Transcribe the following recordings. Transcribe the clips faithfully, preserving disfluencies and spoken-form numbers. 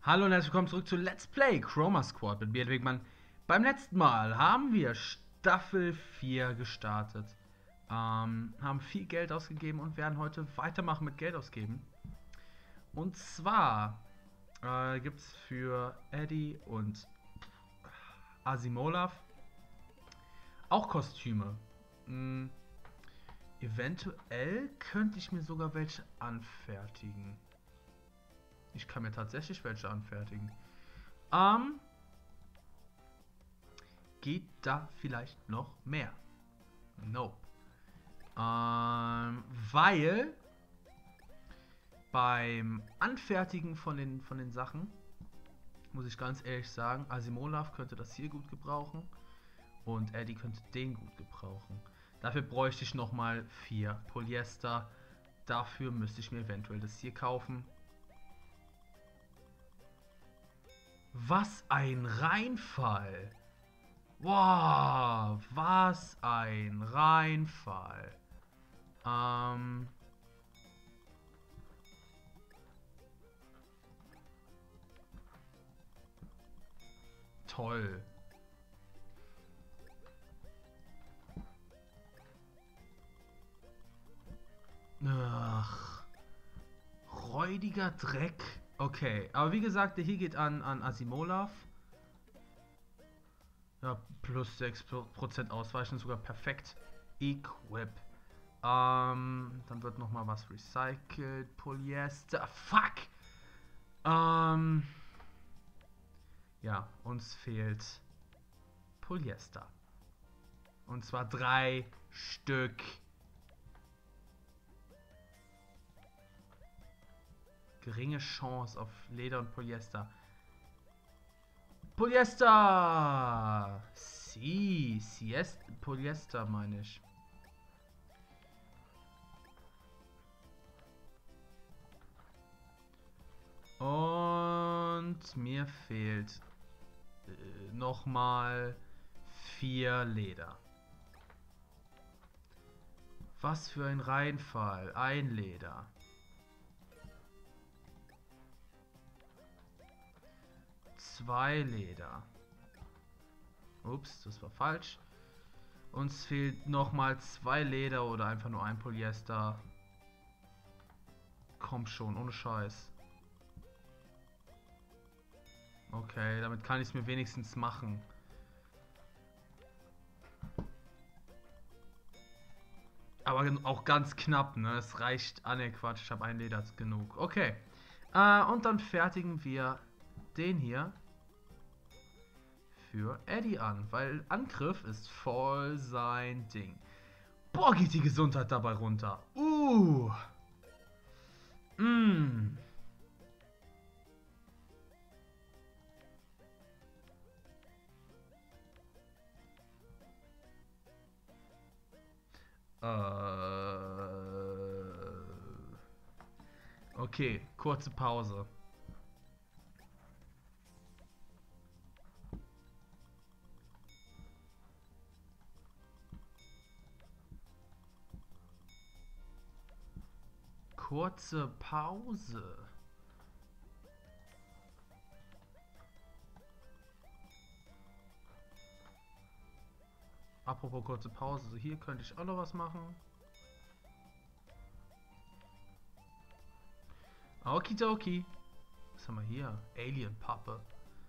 Hallo und herzlich willkommen zurück zu Let's Play Chroma Squad mit mir, Wegmann. Beim letzten Mal haben wir Staffel vier gestartet, ähm, haben viel Geld ausgegeben und werden heute weitermachen mit Geld ausgeben. Und zwar äh, gibt es für Eddie und Asimolav auch Kostüme. Hm, eventuell könnte ich mir sogar welche anfertigen. Ich kann mir tatsächlich welche anfertigen. Ähm, geht da vielleicht noch mehr? Nope. Ähm, weil beim Anfertigen von den, von den Sachen, muss ich ganz ehrlich sagen, Asimolav könnte das hier gut gebrauchen und Eddie könnte den gut gebrauchen. Dafür bräuchte ich nochmal vier Polyester. Dafür müsste ich mir eventuell das hier kaufen. Was ein Reinfall! Wow, was ein Reinfall. Ähm. Toll. Ach. Räudiger Dreck. Okay, aber wie gesagt, der hier geht an, an Asimolav. Ja, plus sechs Prozent Ausweichen, sogar perfekt. Equip. Ähm, dann wird nochmal was recycelt. Polyester. Fuck! Ähm. Ja, uns fehlt Polyester. Und zwar drei Stück. Geringe Chance auf Leder und Polyester. Polyester! Si, Siest, Polyester meine ich. Und mir fehlt äh, nochmal vier Leder. Was für ein Reinfall. Ein Leder. Zwei Leder. Ups, das war falsch. Uns fehlt nochmal zwei Leder oder einfach nur ein Polyester. Komm schon, ohne Scheiß. Okay, damit kann ich es mir wenigstens machen. Aber auch ganz knapp, ne? Es reicht. Ah ne, Quatsch, ich habe ein Leder genug. Okay. Äh, und dann fertigen wir den hier für Eddie an, weil Angriff ist voll sein Ding. Boah, geht die Gesundheit dabei runter. Uh. Mm. Äh. Okay, kurze Pause. Kurze Pause. Apropos kurze Pause, hier könnte ich auch noch was machen. Okidoki. Was haben wir hier? Alien-Pappe.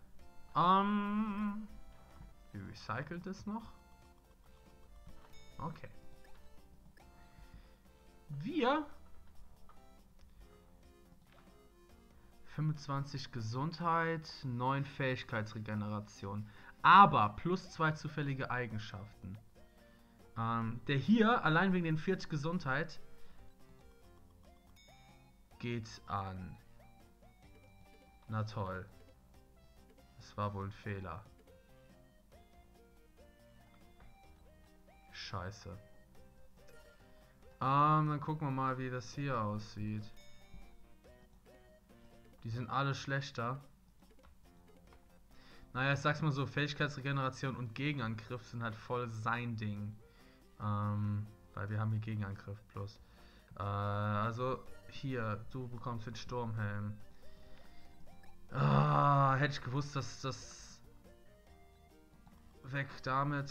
Ähm. Wie recycelt es noch? Okay. Wir. fünfundzwanzig Gesundheit, neun Fähigkeitsregeneration. Aber plus zwei zufällige Eigenschaften. Ähm, der hier, allein wegen den vierzig Gesundheit, geht an. Na toll. Das war wohl ein Fehler. Scheiße. Ähm, dann gucken wir mal, wie das hier aussieht. Die sind alle schlechter. Naja, ich sag's mal so, Fähigkeitsregeneration und Gegenangriff sind halt voll sein Ding. Ähm, weil wir haben hier Gegenangriff plus. Äh, also hier, du bekommst den Sturmhelm. Ah, hätte ich gewusst, dass das... Weg damit.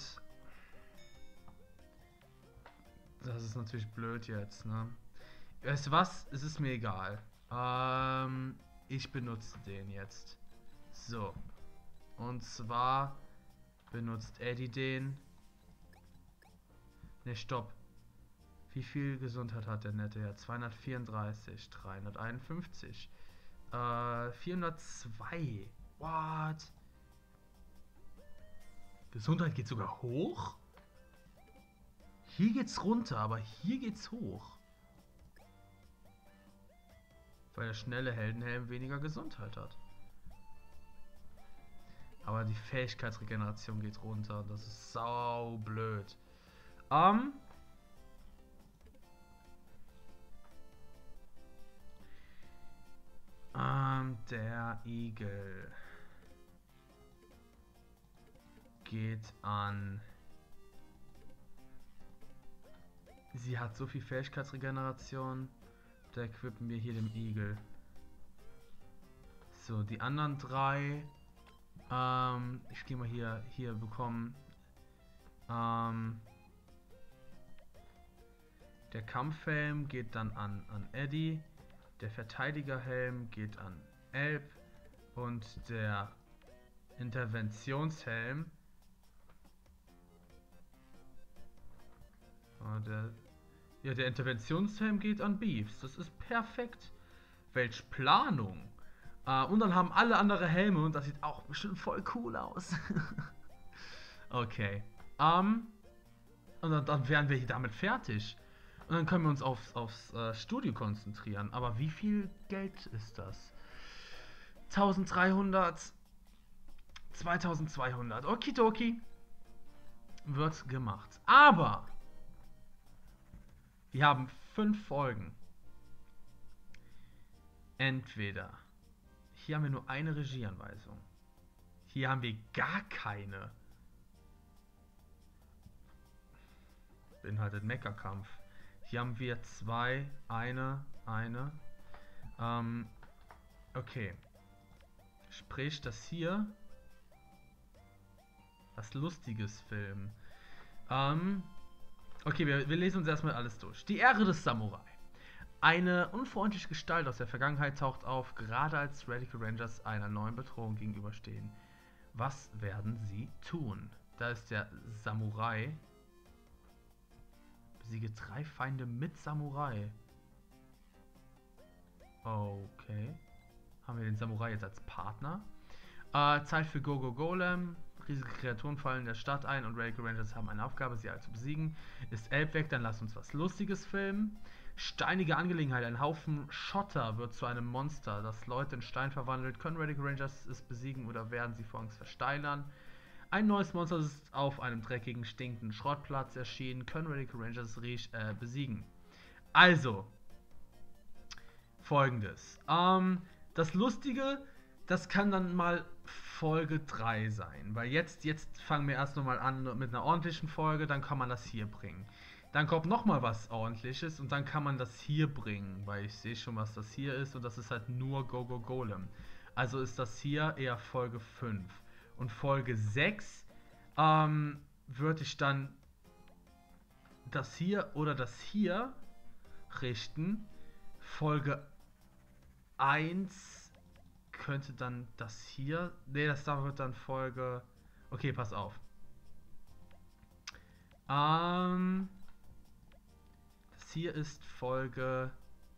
Das ist natürlich blöd jetzt, ne? Weißt du was? Es ist mir egal. Ähm, ich benutze den jetzt. So. Und zwar benutzt Eddie den. Ne, stopp. Wie viel Gesundheit hat der nette Herr? zweihundertvierunddreißig, dreihunderteinundfünfzig, äh, vierhundertzwei. What? Gesundheit geht sogar hoch? Hier geht's runter, aber hier geht's hoch. Weil der schnelle Heldenhelm weniger Gesundheit hat. Aber die Fähigkeitsregeneration geht runter. Das ist sau blöd. Ähm... Ähm, der Igel geht an. Sie hat so viel Fähigkeitsregeneration. Da equippen wir hier dem Igel. So, die anderen drei. Ähm, ich gehe mal hier, hier bekommen. Ähm, der Kampfhelm geht dann an, an Eddie. Der Verteidigerhelm geht an Elb und der Interventionshelm oh, der, ja, der Interventionshelm geht an Beefs. Das ist perfekt. Welch Planung. Äh, und dann haben alle andere Helme und das sieht auch bestimmt voll cool aus. Okay. Um, und dann, dann wären wir hier damit fertig. Und dann können wir uns aufs, aufs äh, Studio konzentrieren. Aber wie viel Geld ist das? eintausenddreihundert, zweitausendzweihundert. Okidoki. Wird gemacht. Aber wir haben fünf Folgen. Entweder hier haben wir nur eine Regieanweisung. Hier haben wir gar keine. Beinhaltet Mechakampf. Hier haben wir zwei, eine, eine. Ähm, okay. Sprich, das hier was Lustiges Film. Ähm, okay, wir, wir lesen uns erstmal alles durch. Die Ehre des Samurai. Eine unfreundliche Gestalt aus der Vergangenheit taucht auf, gerade als Radical Rangers einer neuen Bedrohung gegenüberstehen. Was werden sie tun? Da ist der Samurai. Besiege drei Feinde mit Samurai. Okay. Haben wir den Samurai jetzt als Partner. Äh, Zeit für Go-Go Golem. Riesige Kreaturen fallen in der Stadt ein und Radical Rangers haben eine Aufgabe, sie alle zu besiegen. Ist Elb weg, dann lasst uns was Lustiges filmen. Steinige Angelegenheit. Ein Haufen Schotter wird zu einem Monster, das Leute in Stein verwandelt. Können Radical Rangers es besiegen oder werden sie vor Angst versteinern? Ein neues Monster ist auf einem dreckigen, stinkenden Schrottplatz erschienen. Können Radical Rangers es äh, besiegen? Also, folgendes. Ähm, das Lustige, das kann dann mal Folge drei sein. Weil jetzt, jetzt fangen wir erst nochmal an mit einer ordentlichen Folge, dann kann man das hier bringen. Dann kommt nochmal was Ordentliches und dann kann man das hier bringen. Weil ich sehe schon, was das hier ist und das ist halt nur Go-Go Golem. Also ist das hier eher Folge fünf. Und Folge sechs ähm, würde ich dann das hier oder das hier richten. Folge eins könnte dann das hier. Ne, das da wird dann Folge. Okay, pass auf. Ähm, das hier ist Folge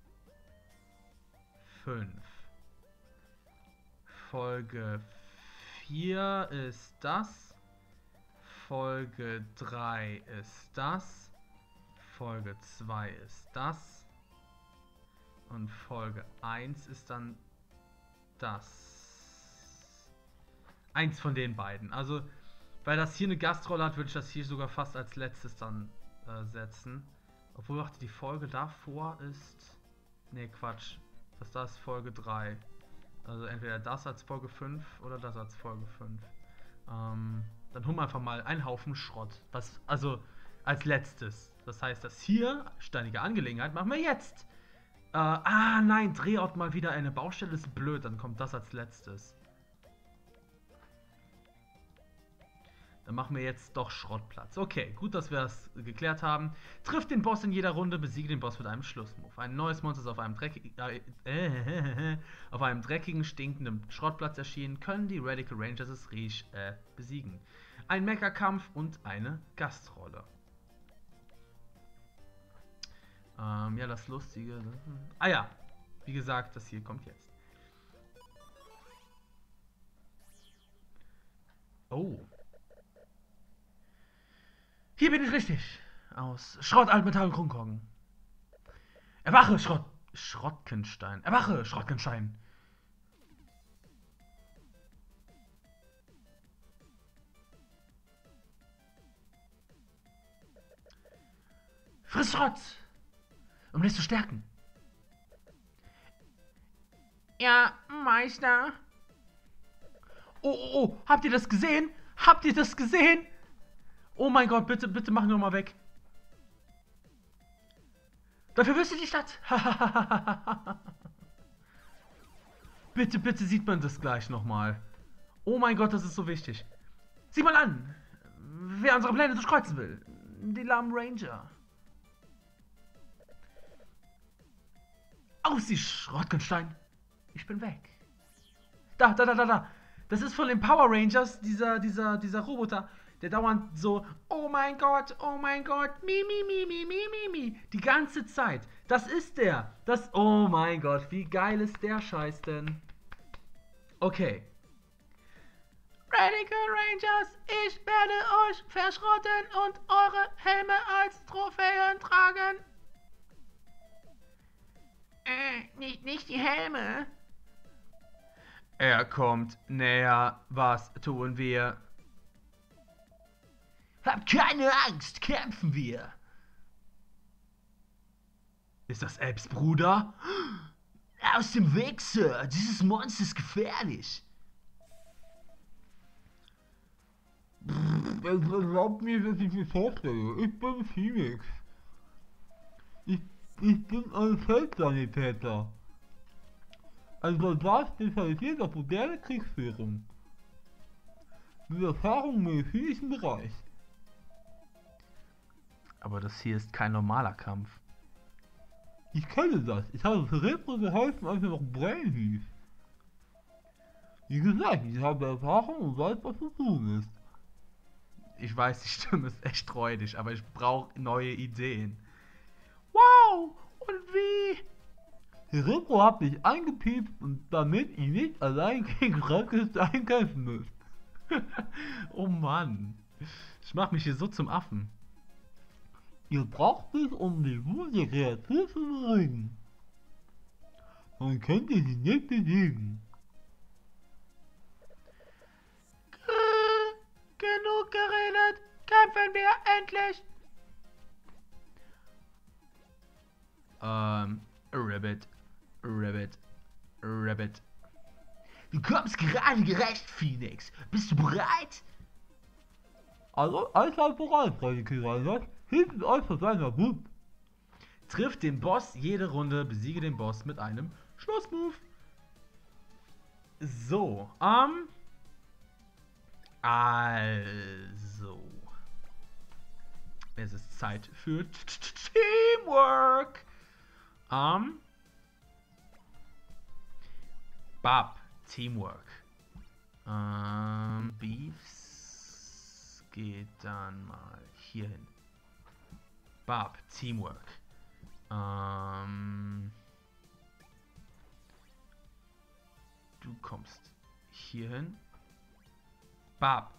fünf. Folge vier ist das. Folge drei ist das. Folge zwei ist das. Und Folge eins ist dann das. Eins von den beiden. Also, weil das hier eine Gastrolle hat, würde ich das hier sogar fast als letztes dann äh, setzen. Obwohl auch die Folge davor ist. Ne, Quatsch. Das da ist Folge drei. Also entweder das als Folge fünf oder das als Folge fünf. Ähm, dann holen wir einfach mal einen Haufen Schrott. Was, also als letztes. Das heißt, das hier, steinige Angelegenheit, machen wir jetzt. Äh, ah, nein, Drehort mal wieder eine Baustelle ist blöd. Dann kommt das als letztes. Dann machen wir jetzt doch Schrottplatz. Okay, gut, dass wir das geklärt haben. Trifft den Boss in jeder Runde, besiege den Boss mit einem Schlussmove. Ein neues Monster ist auf einem dreckigen, äh, äh, auf einem dreckigen, stinkenden Schrottplatz erschienen, können die Radical Rangers es Riech äh, besiegen. Ein Mecha-Kampf und eine Gastrolle. Ähm, ja, das Lustige... Ah ja, wie gesagt, das hier kommt jetzt. Oh. Hier bin ich richtig. Aus Schrott, Altmetall und Krunkoggen. Erwache, Schrott... Schrottkenstein. Erwache, Schrottkenstein. Friss Schrott! Um dich zu stärken. Ja, Meister. Oh, oh, oh, habt ihr das gesehen? Habt ihr das gesehen? Oh mein Gott, bitte, bitte mach nur mal weg. Dafür wirst du die Stadt. Bitte, bitte sieht man das gleich nochmal. Oh mein Gott, das ist so wichtig. Sieh mal an, wer unsere Pläne durchkreuzen will. Die lahmen Ranger. Aus, die Schrottkenstein. Ich bin weg. Da, da, da, da, da. Das ist von den Power Rangers, dieser, dieser, dieser Roboter, der dauernd so, oh mein Gott, oh mein Gott, mi, mi, mi, mi, mi, mi, mi, die ganze Zeit. Das ist der. Das, oh mein Gott, wie geil ist der Scheiß denn? Okay. Radical Rangers, ich werde euch verschrotten und eure Helme als Trophäen tragen. Äh, nicht, nicht die Helme. Er kommt näher. Was tun wir? Habt keine Angst, kämpfen wir. Ist das Elbs Bruder? Aus dem Weg, Sir. Dieses Monster ist gefährlich. Erlaubt mir, dass ich mir vorstelle. Ich bin Phoenix. Ich, ich bin ein Feldsanitäter. Ein Soldat spezialisiert auf moderne Kriegsführung. Mit Erfahrung im medizinischen Bereich. Aber das hier ist kein normaler Kampf. Ich kenne das. Ich habe Cerebro geholfen, als er noch Brain hieß. Wie gesagt, ich habe Erfahrung und weiß, was zu tun ist. Ich weiß, die Stimme ist echt räudig, aber ich brauche neue Ideen. Wow! Und wie? Cerebro hat mich eingepiepst und damit ich nicht allein gegen Frankenstein kämpfen muss. Oh Mann. Ich mach mich hier so zum Affen. Ihr braucht mich, um die Wut der Kreatur zu beruhigen. Dann könnt ihr sie nicht besiegen. Genug geredet, kämpfen wir endlich! Ähm, Rabbit, Rabbit, Rabbit. Du kommst gerade gerecht, Phoenix. Bist du bereit? Also, alles halt bereit, Radical Rangers. Hilft euch vor seiner Wut. Trifft den Boss jede Runde, besiege den Boss mit einem Schlussmove. So, ähm... Also... Es ist Zeit für Teamwork. Ähm... Bab, Teamwork. Ähm, Beefs geht dann mal hier hin. Bab, Teamwork. Ähm, du kommst hier hin. Bab.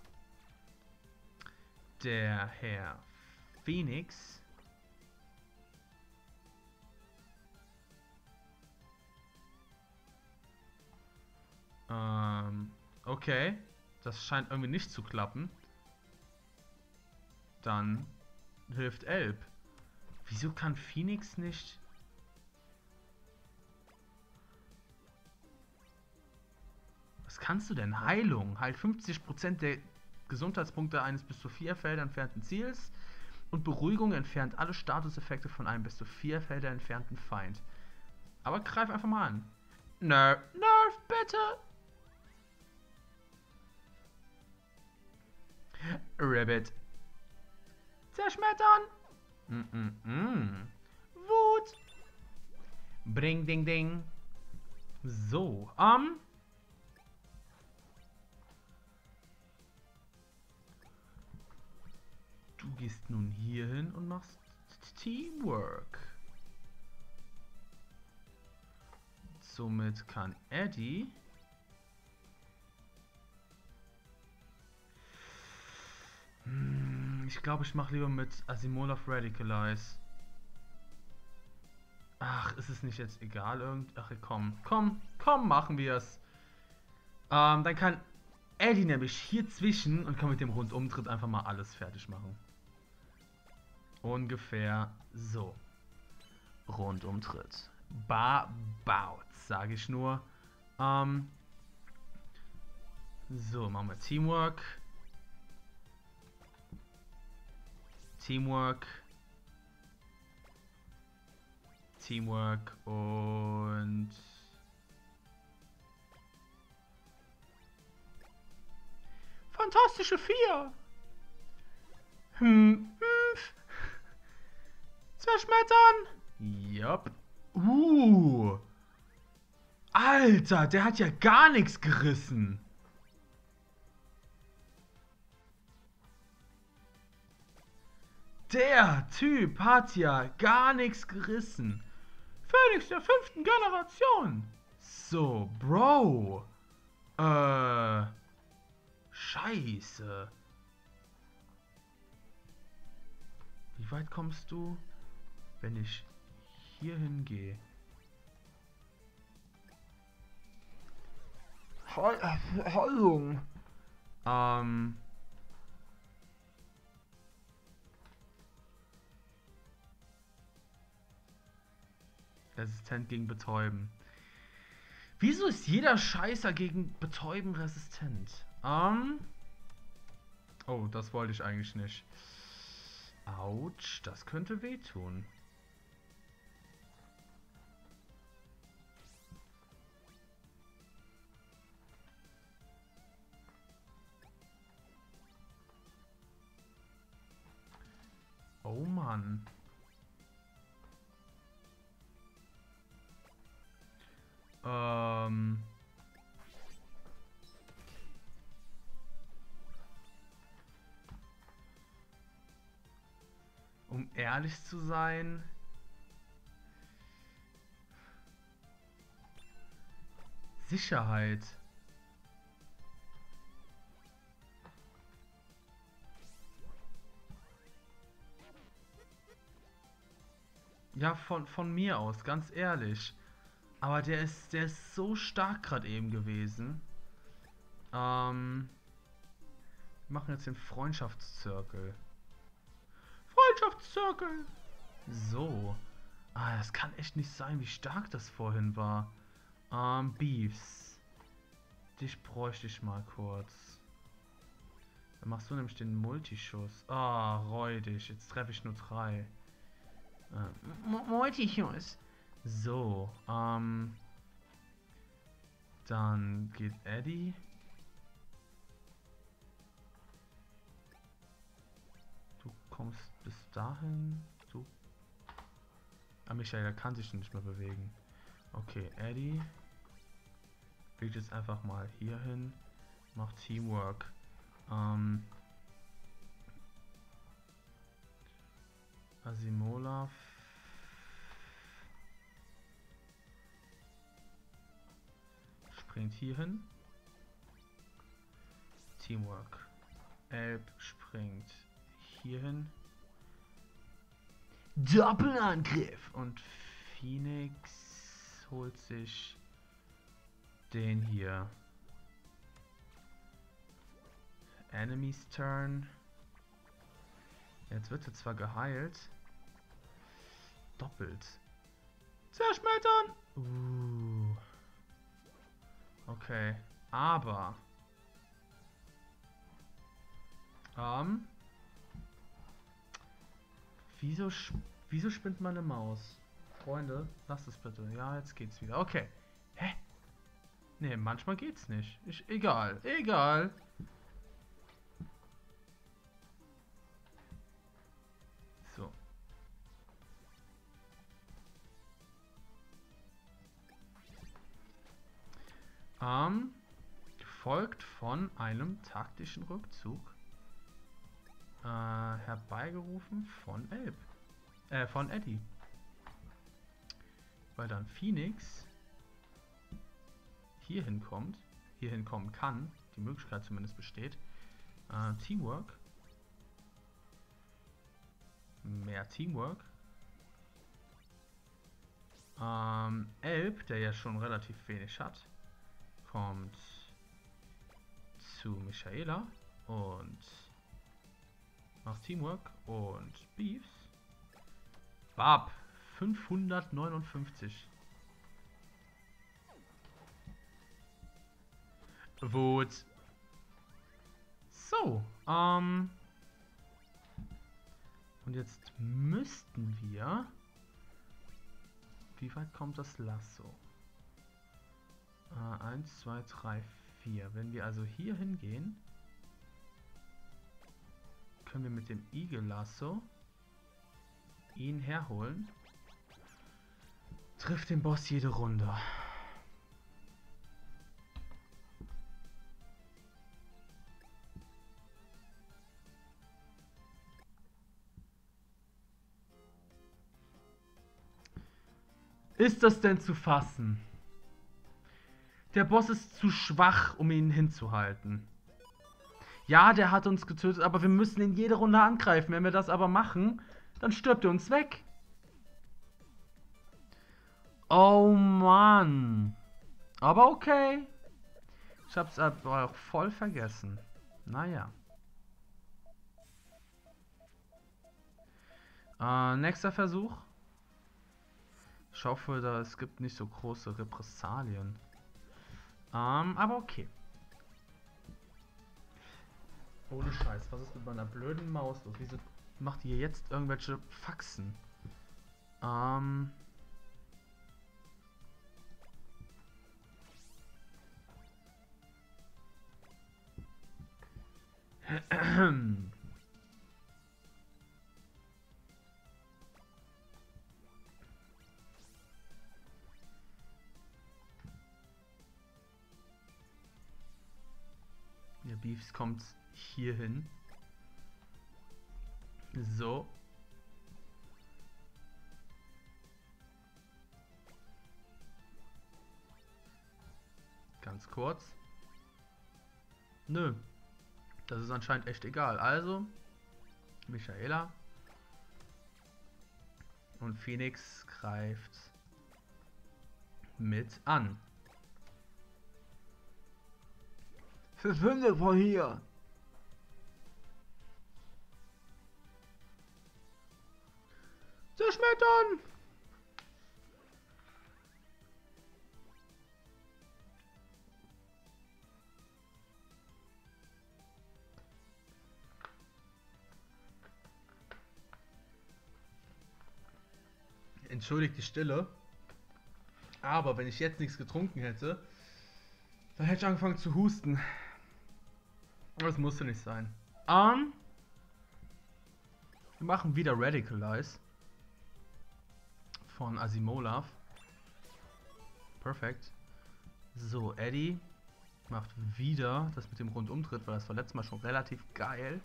Der Herr Phoenix. Ähm, okay. Das scheint irgendwie nicht zu klappen. Dann hilft Elb. Wieso kann Phoenix nicht... Was kannst du denn? Heilung. Heilt fünfzig Prozent der Gesundheitspunkte eines bis zu vier Felder entfernten Ziels. Und Beruhigung entfernt alle Statuseffekte von einem bis zu vier Felder entfernten Feind. Aber greif einfach mal an. Nerf, Nerf, bitte! Rabbit. Zerschmettern. Mm -mm -mm. Wut. Bring, ding, ding. So, ähm. Um, du gehst nun hier hin und machst Teamwork. Somit kann Eddie hm, ich glaube, ich mache lieber mit Asimolov Radicalize. Ach, ist es nicht jetzt egal? Irgend Ach, komm, komm, komm, machen wir es. Ähm, dann kann Eddie nämlich hier zwischen und kann mit dem Rundumtritt einfach mal alles fertig machen. Ungefähr so. Rundumtritt. Babaut, sage ich nur. Ähm, so, machen wir Teamwork. Teamwork. Teamwork und Fantastische Vier. Hm, hm. Zerschmettern. Jupp. Uh. Alter, der hat ja gar nichts gerissen. Der Typ hat ja gar nichts gerissen. Phoenix der fünften Generation. So, Bro. Äh. Scheiße. Wie weit kommst du, wenn ich hier hingehe? Hallo. Ähm. Resistent gegen Betäuben. Wieso ist jeder Scheißer gegen Betäuben resistent? Ähm. Oh, das wollte ich eigentlich nicht. Autsch, das könnte wehtun. Oh Mann. Ähm. Um ehrlich zu sein, Sicherheit. Ja, von, von mir aus, ganz ehrlich. Aber der ist, der ist so stark gerade eben gewesen. Ähm, wir machen jetzt den Freundschaftszirkel. Freundschaftszirkel! So. Ah, das kann echt nicht sein, wie stark das vorhin war. Ähm, Beefs. Dich bräuchte ich mal kurz. Dann machst du nämlich den Multischuss. Ah, räudig. Jetzt treffe ich nur drei. Äh, Multischuss. So, ähm. Dann geht Eddie. Du kommst bis dahin. Du. Ah, Michael, der kann sich nicht mehr bewegen. Okay, Eddie. Fliegt jetzt einfach mal hier hin. Macht Teamwork. Ähm. Asimolov. Springt hier hin. Teamwork. Elb springt hier hin. Doppelangriff. Und Phoenix holt sich den hier. Enemy's Turn. Jetzt wird er zwar geheilt. Doppelt. Zerschmettern! Uh. Okay. Aber. Ähm. Wieso, wieso spinnt meine Maus? Freunde, lasst es bitte. Ja, jetzt geht's wieder. Okay. Hä? Ne, manchmal geht's nicht. Ich, egal. Egal. Ähm, gefolgt von einem taktischen Rückzug. Äh, herbeigerufen von Elb. Äh, von Eddie. Weil dann Phoenix hier hinkommt, hier hinkommen kann, die Möglichkeit zumindest besteht. Äh, Teamwork. Mehr Teamwork. Ähm, Elb, der ja schon relativ wenig hat, kommt zu Michaela und macht Teamwork und Beefs. Bab, fünfhundertneunundfünfzig. Wut. So, ähm. Und jetzt müssten wir. Wie weit kommt das Lasso? Äh, eins, zwei, drei, vier. Wenn wir also hier hingehen, können wir mit dem Igel-Lasso ihn herholen. Trifft den Boss jede Runde. Ist das denn zu fassen? Der Boss ist zu schwach, um ihn hinzuhalten. Ja, der hat uns getötet, aber wir müssen ihn jede Runde angreifen. Wenn wir das aber machen, dann stirbt er uns weg. Oh Mann. Aber okay. Ich hab's aber auch voll vergessen. Naja. Äh, nächster Versuch. Ich hoffe, da, es gibt nicht so große Repressalien. Ähm, aber okay. Ohne Scheiß, was ist mit meiner blöden Maus los? Wieso macht ihr jetzt irgendwelche Faxen? Ähm... Der Beefs kommt hier hin. So. Ganz kurz. Nö. Das ist anscheinend echt egal. Also, Michaela. Und Phoenix greift mit an. Verschwinde von hier! Zerschmettern! Entschuldigt die Stille. Aber wenn ich jetzt nichts getrunken hätte, dann hätte ich angefangen zu husten. Das musste nicht sein. Um, wir machen wieder Radicalize von Asimolav. Perfekt. So, Eddie macht wieder das mit dem Rundumtritt, weil das war letztes Mal schon relativ geil.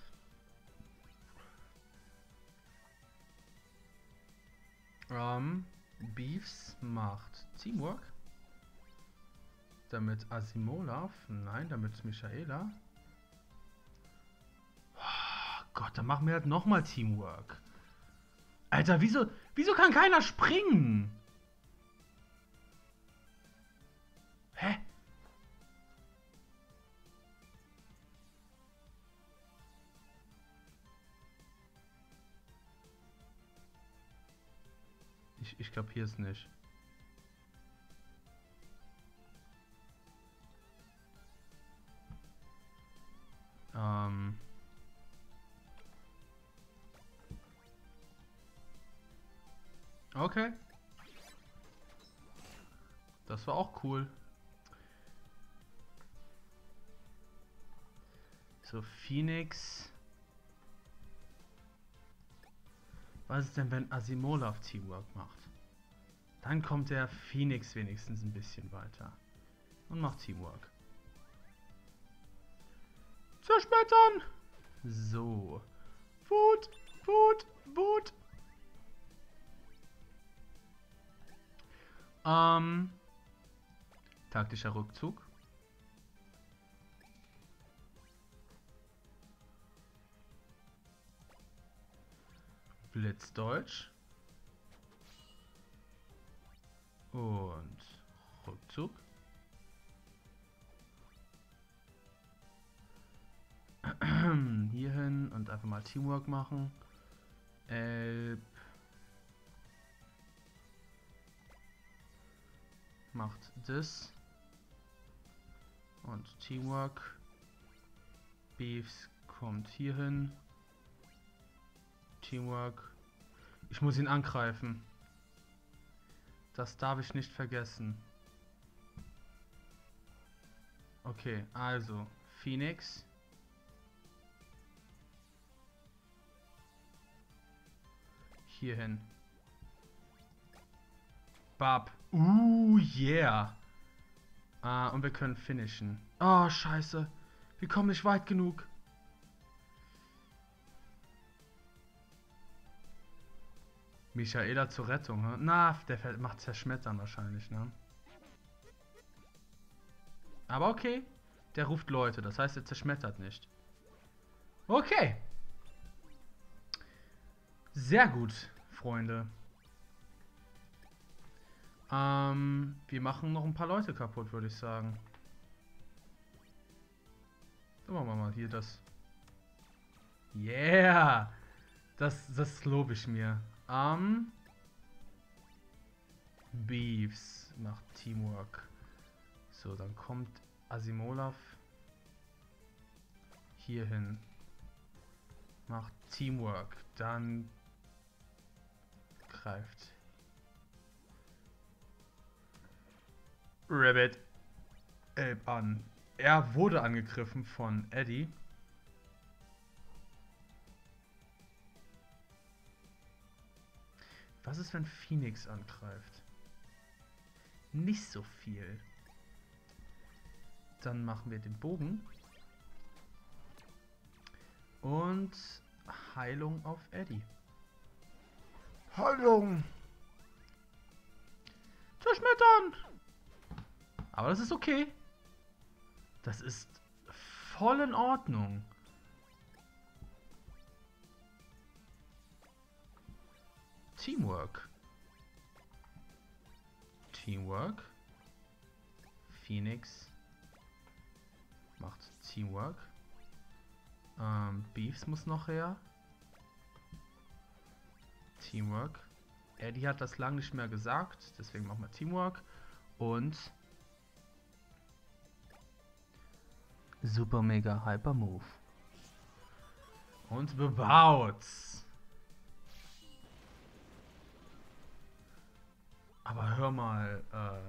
Um, Beefs macht Teamwork. Damit Asimolav. Nein, damit Michaela. Oh Gott, dann machen wir halt nochmal Teamwork. Alter, wieso, wieso kann keiner springen? Hä? Ich, ich glaube, hier ist nicht. Ähm. Okay. Das war auch cool. So, Phoenix. Was ist denn, wenn Asimolav Teamwork macht? Dann kommt der Phoenix wenigstens ein bisschen weiter. und macht Teamwork. Zerschmettern! So. Wut, Wut, Wut. Ähm. Taktischer Rückzug. Blitzdeutsch. Und Rückzug. Hierhin und einfach mal Teamwork machen. Elb macht das. Und Teamwork. Beefs kommt hierhin. Teamwork. Ich muss ihn angreifen. Das darf ich nicht vergessen. Okay, also Phoenix. Hierhin. Bab. Uh, yeah. Ah, und wir können finishen. Oh, scheiße. Wir kommen nicht weit genug. Michaela zur Rettung, ne? Na, der macht Zerschmettern wahrscheinlich, ne? Aber okay. Der ruft Leute, das heißt, er zerschmettert nicht. Okay. Sehr gut, Freunde. Ähm, wir machen noch ein paar Leute kaputt, würde ich sagen. Dann machen wir mal hier das. Yeah! Das, das lobe ich mir. Ähm, Beefs macht Teamwork. So, dann kommt Asimolov hierhin. Macht Teamwork. Dann greift Rabbit Elb an. Er wurde angegriffen von Eddie. Was ist, wenn Phoenix angreift? Nicht so viel. Dann machen wir den Bogen. Und Heilung auf Eddie. Heilung! Zerschmettern! Aber das ist okay. Das ist voll in Ordnung. Teamwork. Teamwork. Phoenix macht Teamwork. Ähm, Beefs muss noch her. Teamwork. Eddie hat das lange nicht mehr gesagt, deswegen machen wir Teamwork. Und Super Mega Hyper Move. Und bebaut. Aber hör mal, äh.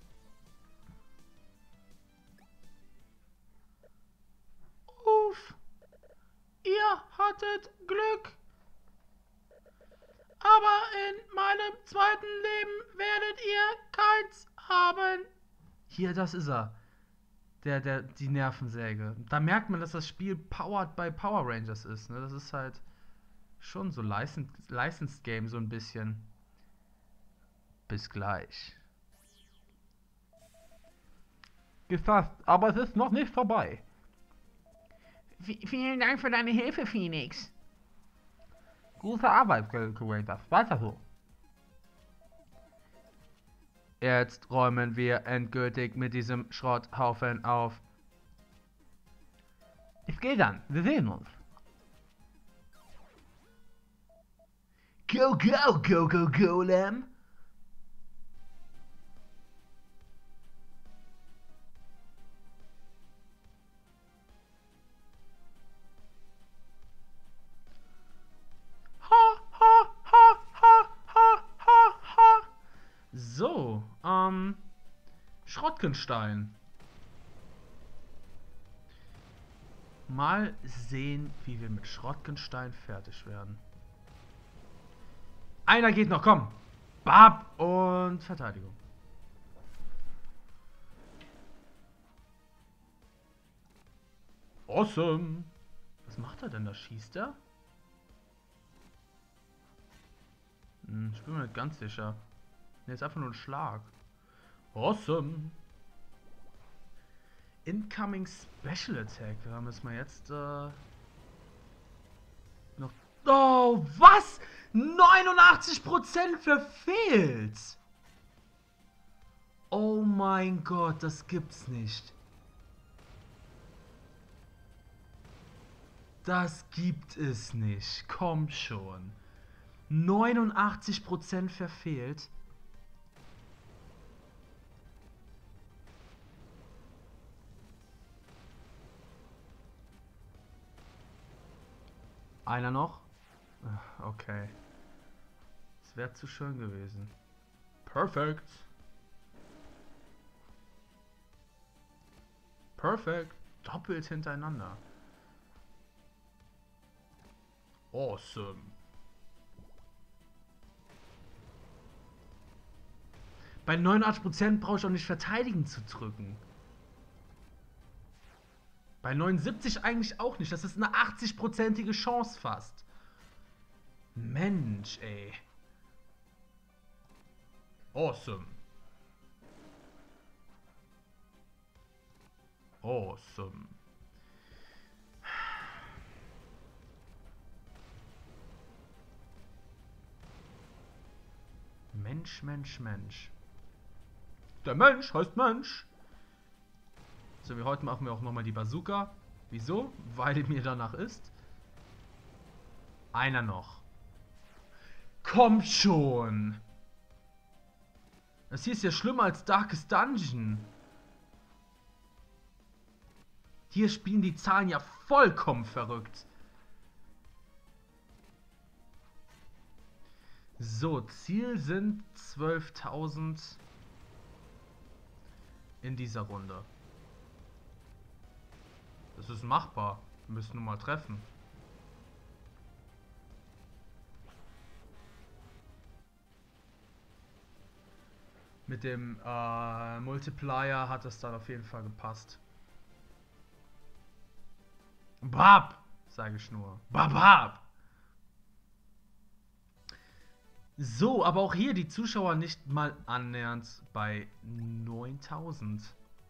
Uff. Ihr hattet Glück. Aber in meinem zweiten Leben werdet ihr keins haben. Hier, das ist er. Der, der, die Nervensäge. Da merkt man, dass das Spiel powered by Power Rangers ist. Ne? Das ist halt schon so Licensed, Licensed Game, so ein bisschen. Bis gleich. Gefasst, aber es ist noch nicht vorbei. V vielen Dank für deine Hilfe, Phoenix. Gute Arbeit, Rangers. Weiter so. Jetzt räumen wir endgültig mit diesem Schrotthaufen auf. Ich gehe dann. Wir sehen uns. Go, go, go, go, Golem. So, ähm, Schrottgenstein. Mal sehen, wie wir mit Schrottgenstein fertig werden. Einer geht noch, komm. Bab und Verteidigung. Awesome. Was macht er denn da? Schießt er? Hm, ich bin mir nicht ganz sicher. Ne, ist einfach nur ein Schlag. Awesome. Incoming Special Attack. Wir haben es mal jetzt äh, noch. Oh, was? neunundachtzig Prozent verfehlt. Oh mein Gott, das gibt's nicht. Das gibt es nicht. Komm schon. neunundachtzig Prozent verfehlt. Einer noch? Okay. Das wäre zu schön gewesen. Perfekt. Perfekt. Doppelt hintereinander. Awesome. Bei neunundachtzig Prozent brauche ich auch nicht verteidigen zu drücken. Bei neunundsiebzig eigentlich auch nicht. Das ist eine achtzig-prozentige Chance fast. Mensch, ey. Awesome. Awesome. Mensch, Mensch, Mensch. Der Mensch heißt Mensch. So, wie heute machen wir auch nochmal die Bazooka. Wieso? Weil mir danach ist. Einer noch. Kommt schon! Das hier ist ja schlimmer als Darkest Dungeon. Hier spielen die Zahlen ja vollkommen verrückt. So, Ziel sind zwölftausend in dieser Runde. Das ist machbar. Wir müssen nur mal treffen. Mit dem äh, Multiplier hat es dann auf jeden Fall gepasst. Bab, sage ich nur. Babab. So, aber auch hier die Zuschauer nicht mal annähernd bei neuntausend.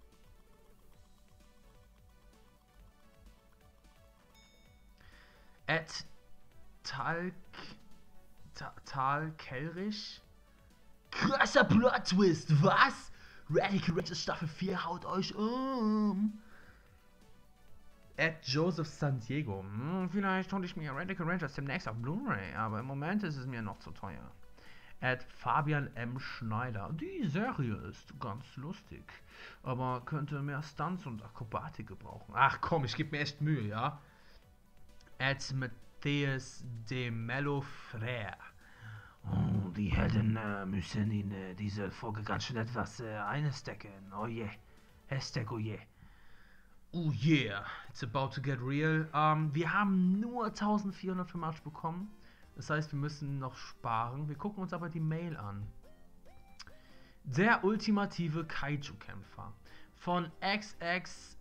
Ed Talk Tal Kelrich. Krasser Plot-Twist, was? Radical Rangers Staffel vier haut euch um. Ed Joseph San Diego. Hm, vielleicht hole ich mir Radical Rangers demnächst auf Blu-ray, aber im Moment ist es mir noch zu teuer. Ed Fabian M. Schneider. Die Serie ist ganz lustig, aber könnte mehr Stunts und Akrobatik gebrauchen. Ach komm, ich gebe mir echt Mühe, ja? Ed Matthias de Mello Frère. Oh, die Helden äh, müssen in äh, diese Folge ganz schön etwas äh, einstecken. Oh je. Hashtag oh je. Oh yeah, it's about to get real. Ähm, wir haben nur eintausendvierhundertfünfundachtzig bekommen. Das heißt, wir müssen noch sparen. Wir gucken uns aber die Mail an. Der ultimative Kaiju-Kämpfer von X X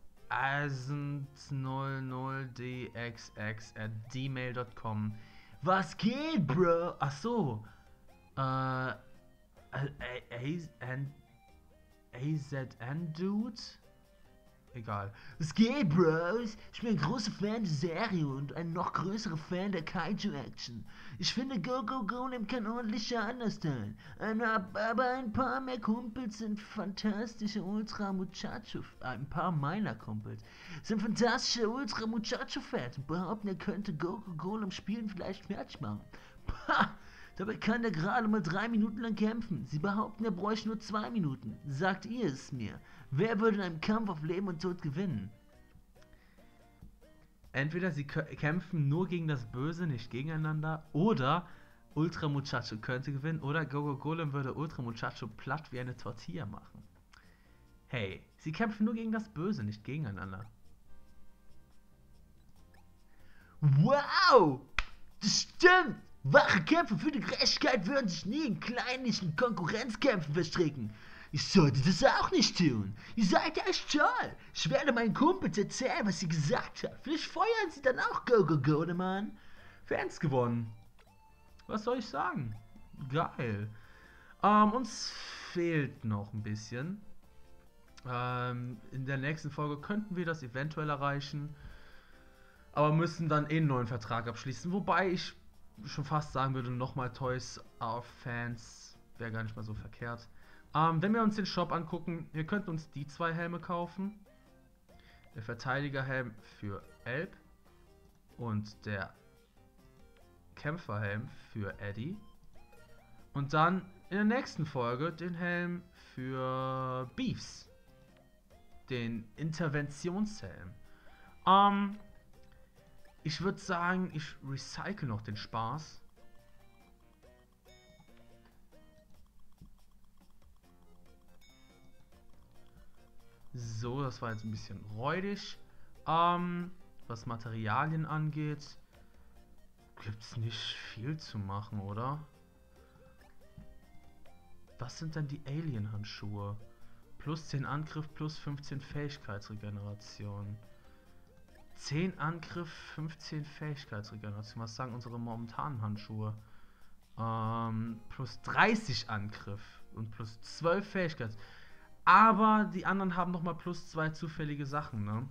null null D X X at gmail dot com. Was geht, Bro? Ach so. Äh. A Z N-Dude? Egal. Was geht, Bros? Ich bin ein großer Fan der Serie und ein noch größerer Fan der Kaiju-Action. Ich finde, Go Go Golem kann ordentlicher anders sein. Aber ein paar mehr Kumpels sind fantastische Ultra Muchacho. Ein paar meiner Kumpels sind fantastische Ultra Muchacho-Fans und behaupten, er könnte Go Go Golem spielen vielleicht fertig machen. Pah! Dabei kann er gerade mal drei Minuten lang kämpfen. Sie behaupten, er bräuchte nur zwei Minuten. Sagt ihr es mir. Wer würde in einem Kampf auf Leben und Tod gewinnen? Entweder sie kämpfen nur gegen das Böse, nicht gegeneinander, oder Ultra Muchacho könnte gewinnen, oder Gogo Golem würde Ultra Muchacho platt wie eine Tortilla machen. Hey, sie kämpfen nur gegen das Böse, nicht gegeneinander. Wow! Das stimmt! Wahre Kämpfe für die Gerechtigkeit würden sich nie in kleinlichen Konkurrenzkämpfen verstricken. Ich sollte das auch nicht tun. Ihr seid echt toll. Ich werde meinen Kumpels erzählen, was ihr gesagt habt. Vielleicht feuern sie dann auch Go Go Goldemann. Fans gewonnen. Was soll ich sagen? Geil. Ähm, uns fehlt noch ein bisschen. Ähm, in der nächsten Folge könnten wir das eventuell erreichen. Aber müssen dann eh einen neuen Vertrag abschließen. Wobei ich schon fast sagen würde, nochmal Toys R Fans wäre gar nicht mal so verkehrt. Ähm, wenn wir uns den Shop angucken, wir könnten uns die zwei Helme kaufen. Der Verteidigerhelm für Elb und der Kämpferhelm für Eddie. Und dann in der nächsten Folge den Helm für Beefs. Den Interventionshelm. Ähm, ich würde sagen, ich recycle noch den Spaß. So, das war jetzt ein bisschen räudig. Ähm, was Materialien angeht, gibt es nicht viel zu machen, oder? Was sind denn die Alien-Handschuhe? Plus zehn Angriff, plus fünfzehn Fähigkeitsregeneration. zehn Angriff, fünfzehn Fähigkeitsregeneration. Was sagen unsere momentanen Handschuhe? Ähm, plus dreißig Angriff und plus zwölf Fähigkeits. Aber die anderen haben nochmal plus zwei zufällige Sachen, ne?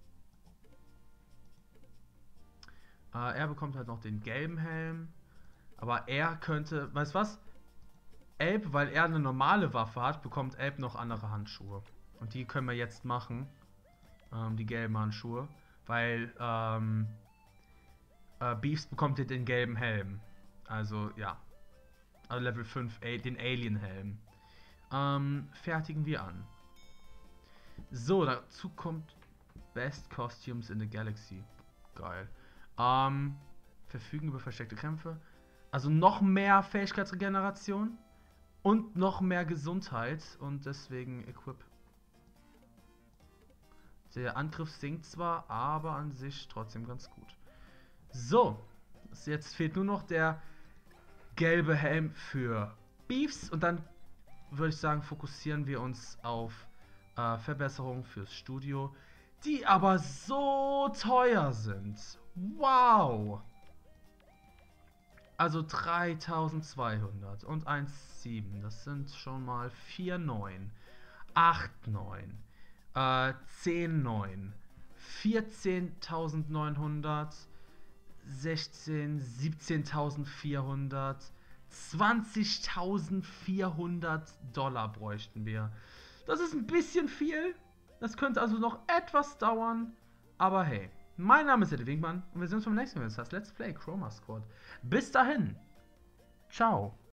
Äh, er bekommt halt noch den gelben Helm. Aber er könnte, weißt du was? Elb, weil er eine normale Waffe hat, bekommt Elb noch andere Handschuhe. Und die können wir jetzt machen. Ähm, die gelben Handschuhe. Weil, ähm, äh, Beefs bekommt jetzt den gelben Helm. Also, ja. Also Level fünf, den Alien-Helm. Ähm, fertigen wir an. So, dazu kommt Best Costumes in the Galaxy. Geil. Ähm, verfügen über versteckte Kämpfe. Also noch mehr Fähigkeitsregeneration. Und noch mehr Gesundheit. Und deswegen Equip. Der Angriff sinkt zwar, aber an sich trotzdem ganz gut. So. Jetzt fehlt nur noch der gelbe Helm für Beefs. Und dann würde ich sagen, fokussieren wir uns auf äh, Verbesserungen fürs Studio, die aber so teuer sind. Wow! Also dreitausendzweihundert und eins Komma sieben, das sind schon mal vier Komma neun, acht Komma neun, äh, zehn Komma neun, vierzehntausendneunhundert, sechzehn, siebzehntausendvierhundert, zwanzigtausendvierhundert Dollar bräuchten wir. Das ist ein bisschen viel. Das könnte also noch etwas dauern. Aber hey, mein Name ist Eddie Winkmann und wir sehen uns beim nächsten Mal. Das heißt Let's Play Chroma Squad. Bis dahin. Ciao.